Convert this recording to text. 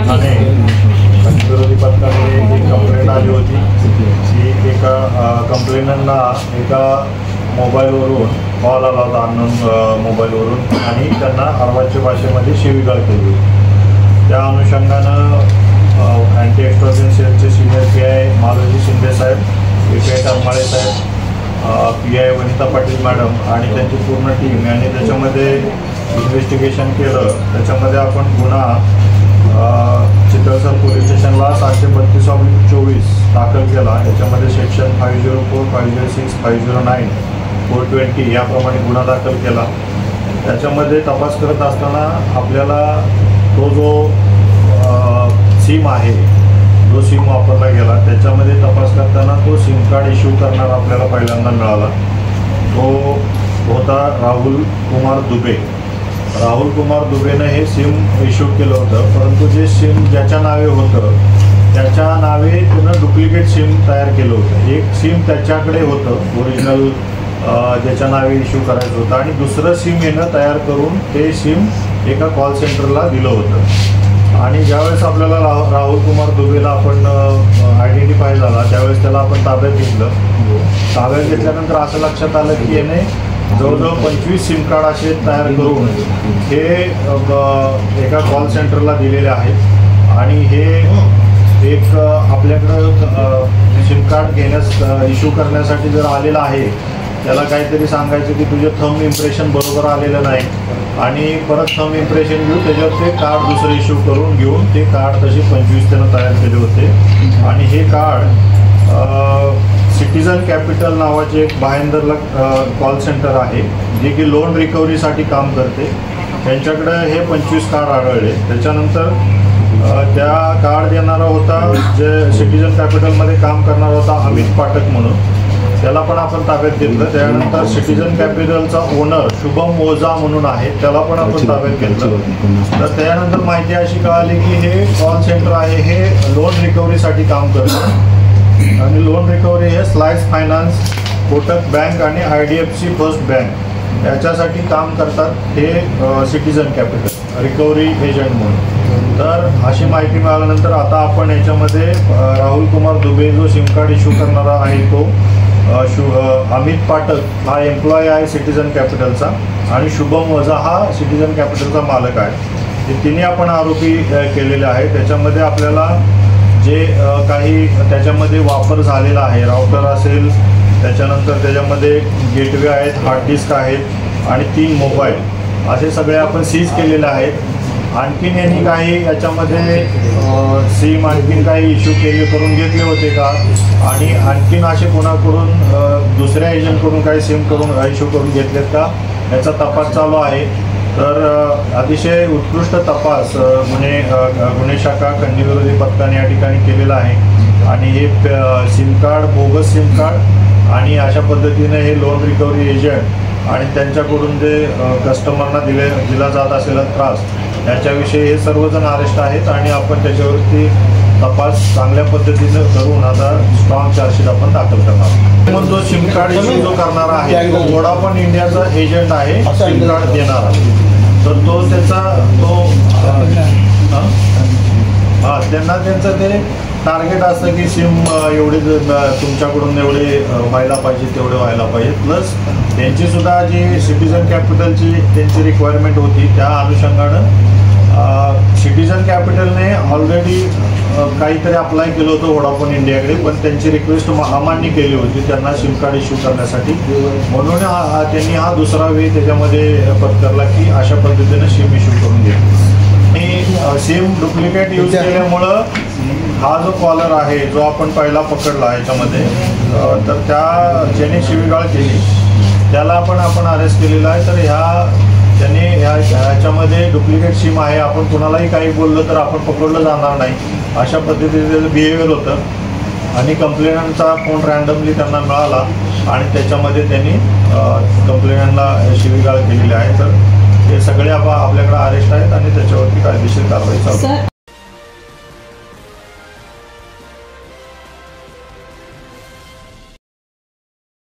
ठाणे विरोधी पथकाकडे एक कंप्लेंट आली होती की एका कंप्लेनंटला एका मोबाईलवरून कॉल आला होता, अननोन मोबाईलवरून, आणि त्यांना अर्वाच्य भाषेमध्ये शिवीगाळ केली होती. त्या अनुषंगानं अँटी एक्स्ट्रोजन सेलचे सिनियर PI मालोजी शिंदे साहेब, PI करमाळे साहेब, PI वनिता पाटील मॅडम आणि त्यांची पूर्ण टीम यांनी त्याच्यामध्ये इन्व्हेस्टिगेशन केलं. त्याच्यामध्ये आपण गुन्हा चितळसर पोलीस स्टेशनला 732/24 दाखल केला. याच्यामध्ये सेक्शन 504, 506, 509, 420 याप्रमाणे गुन्हा दाखल केला. त्याच्यामध्ये तपास करत असताना आपल्याला तो जो सिम आहे, जो सिम वापरला गेला, त्याच्यामध्ये तपास करताना तो सिम कार्ड इश्यू करणार आपल्याला पहिल्यांदा मिळाला. तो होता राहुल कुमार दुबे. राहुल कुमार दुबेनं हे सिम इश्यू केलं होतं, परंतु जे सिम ज्याच्या नावे होतं त्याच्या नावे त्यानं डुप्लिकेट सिम तयार केलं होतं. एक सिम त्याच्याकडे होतं ओरिजिनल ज्याच्या नावे इश्यू करायचं होतं, आणि दुसरं सिम यानं तयार करून ते सिम एका कॉल सेंटरला दिलं होतं. आणि ज्यावेळेस आपल्याला राहुल कुमार दुबेला आपण आयडेंटिफाय झाला त्यावेळेस त्याला आपण ताब्यात घेतलं. ताब्यात घेतल्यानंतर असं लक्षात आलं की याने जवळजवळ 25 सिम कार्ड असे तयार करून हे एका कॉल सेंटरला दिलेले आहेत. आणि हे एक आपल्याकडं सिम कार्ड घेण्यास इश्यू करण्यासाठी जर आलेलं आहे, त्याला काहीतरी सांगायचं की तुझे थंब इम्प्रेशन बरोबर आलेलं नाही, आणि परत थंब इम्प्रेशन घेऊन त्याच्यावर ते कार्ड दुसरं इश्यू करून घेऊन ते कार्ड तसे 25 त्यानं तयार केले होते. आणि हे कार्ड सिटीजन कॅपिटल नावाचे एक भायंदरला कॉल सेंटर आहे, जे की लोन रिकव्हरीसाठी काम करते. त्यांच्याकडे हे 25 कार्ड आढळले. त्याच्यानंतर त्या कार्ड देणारा होता, जे सिटीजन कॅपिटलमध्ये काम करणारा होता अमित पाठक म्हणून, त्याला पण आपण ताब्यात घेतलं. त्यानंतर सिटीजन कॅपिटलचा ओनर शुभम ओझा म्हणून आहे, त्याला पण आपण ताब्यात घेतलं. तर त्यानंतर माहिती अशी कळाली की हे कॉल सेंटर आहे हे लोन रिकव्हरीसाठी काम करतं. आणि लोन रिकव्हरी हे स्लाइस फायनान्स, कोटक बँक आणि IDFC फर्स्ट बँक याच्यासाठी काम करतात हे सिटीजन कॅपिटल रिकव्हरी एजंट म्हणून. तर अशी माहिती मिळाल्यानंतर आता आपण याच्यामध्ये राहुल कुमार दुबे जो सिम कार्ड इश्यू करणारा आहे तो अमित पाठक हा एम्प्लॉय आहे सिटीजन कॅपिटलचा, आणि शुभम वजा हा सिटीजन कॅपिटलचा मालक आहे. हे तिन्ही आपण आरोपी केलेले आहे. त्याच्यामध्ये आपल्याला जे काही त्याच्यामध्ये वापर झालेला आहे, राउटर असेल, त्याच्यानंतर त्याच्यामध्ये गेटवे आहेत, हार्ड डिस्क आहेत आणि 3 मोबाईल, असे सगळे आपण सीज केलेले आहेत. आणखीन यांनी काही याच्यामध्ये सिम आणखीन काही इश्यू करून घेतले होते का, आणि आणखीन असे कोणाकडून दुसऱ्या एजंटकडून काही सिम करून इश्यू करून घेतलेत का, याचा तपास चालू आहे. तर अतिशय उत्कृष्ट तपास गुन्हे शाखा खंडणीविरोधी पथकाने या ठिकाणी केलेला आहे. आणि हे SIM card, bogus SIM card, आणि अशा पद्धतीने हे लोन रिकव्हरी एजंट आणि त्यांच्याकडून जे कस्टमरना दिला जात असलेला त्रास, याच्याविषयी हे सर्वजण अरेस्ट आहेत. आणि आपण त्याच्यावरती तपास चांगल्या पद्धतीनं करून आता स्ट्रॉंग चार्जशीट आपण दाखल करणार. मग जो सिम कार्ड इश्यू जो करणारा आहे तो वोडाफोन इंडियाचा एजंट आहे, सिम कार्ड देणारा. तर तो त्याचा त्यांना त्यांचं ते टार्गेट असतं की सिम एवढे तुमच्याकडून एवढे व्हायला पाहिजे, तेवढे व्हायला पाहिजे. प्लस त्यांचीसुद्धा जी सिटीजन कॅपिटलची त्यांची रिक्वायरमेंट होती, त्या अनुषंगानं सिटीजन कॅपिटलने ऑलरेडी काहीतरी अप्लाय केलं होतं वोडाफोन इंडियाकडे, पण त्यांची रिक्वेस्ट अमान्य केली होती त्यांना सिम कार्ड इश्यू करण्यासाठी. म्हणून त्यांनी हा दुसरा वे त्याच्यामध्ये पत्करला की अशा पद्धतीने सिम इश्यू करून घेतली. आणि सिम डुप्लिकेट यूज केल्यामुळं हा जो कॉलर आहे जो आपण पहिला पकडला याच्यामध्ये, तर ज्याने शिवीगाळ केली त्याला आपण अरेस्ट केलेला आहे. तर त्यांनी ह्याच्यामध्ये डुप्लिकेट सिम आहे, आपण कुणालाही काही बोललं तर आपण पकडलं जाणार नाही, अशा पद्धतीने त्याचं बिहेवियर होतं. आणि कंप्लेनंटचा फोन रँडमली त्यांना मिळाला आणि त्याच्यामध्ये त्यांनी कंप्लेनंटला शिवीगाळ केलेली आहे. तर हे सगळे आपल्याकडे अरेस्ट आहेत आणि त्याच्यावरती कायदेशीर कारवाई चालू आहे.